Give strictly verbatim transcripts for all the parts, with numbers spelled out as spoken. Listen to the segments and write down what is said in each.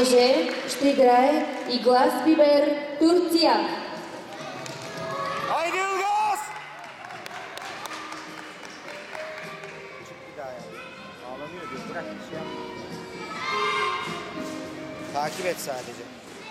мъже ще играе Ilgaz Biber, Турция. Haydi Ilgaz! Çık bir daha ya. Ağlamıyor diyor. Bırak bir şey yapma. Takip et sadece.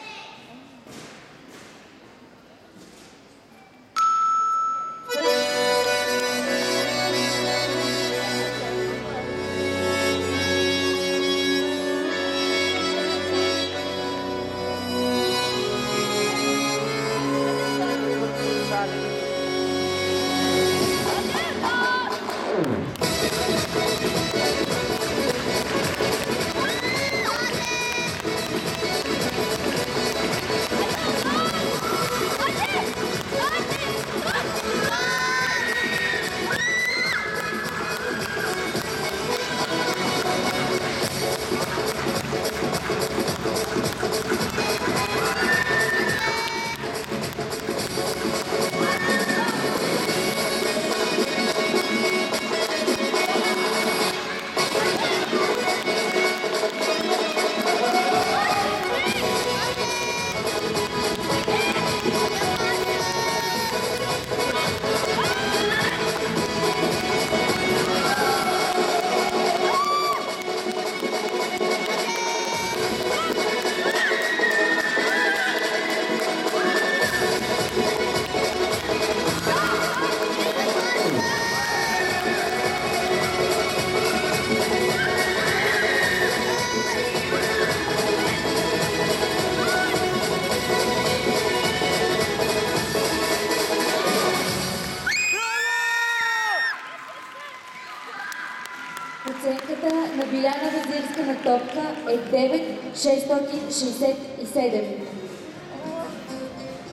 Оценката на Биляна Везирска на топка е девет хиляди шестстотин шестдесет и седем.